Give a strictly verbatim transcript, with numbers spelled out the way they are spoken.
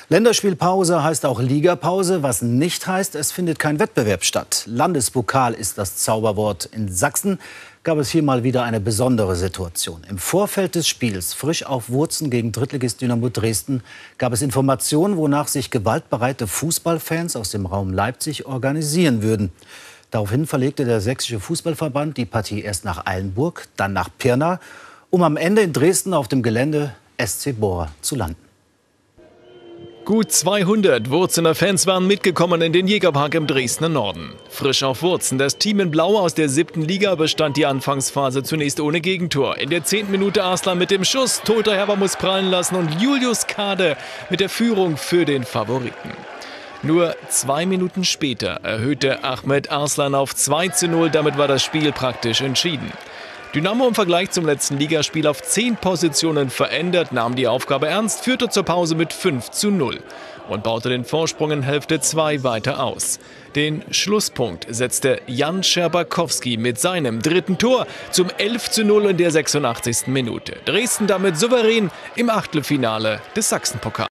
Länderspielpause heißt auch Ligapause, was nicht heißt, es findet kein Wettbewerb statt. Landespokal ist das Zauberwort. In Sachsen gab es hier mal wieder eine besondere Situation. Im Vorfeld des Spiels frisch auf Wurzen gegen Drittligist Dynamo Dresden gab es Informationen, wonach sich gewaltbereite Fußballfans aus dem Raum Leipzig organisieren würden. Daraufhin verlegte der sächsische Fußballverband die Partie erst nach Eilenburg, dann nach Pirna, um am Ende in Dresden auf dem Gelände S C Bora zu landen. Gut zweihundert Wurzener Fans waren mitgekommen in den Jägerpark im Dresdner Norden. Frisch auf Wurzen. Das Team in Blau aus der siebten Liga bestand die Anfangsphase zunächst ohne Gegentor. In der zehnten Minute Arslan mit dem Schuss, Toter Herber muss prallen lassen und Julius Kade mit der Führung für den Favoriten. Nur zwei Minuten später erhöhte Ahmed Arslan auf zwei zu null, damit war das Spiel praktisch entschieden. Dynamo im Vergleich zum letzten Ligaspiel auf zehn Positionen verändert, nahm die Aufgabe ernst, führte zur Pause mit fünf zu null und baute den Vorsprung in Hälfte zwei weiter aus. Den Schlusspunkt setzte Jan Scherbakowski mit seinem dritten Tor zum elf zu null in der sechsundachtzigsten Minute. Dresden damit souverän im Achtelfinale des Sachsenpokals.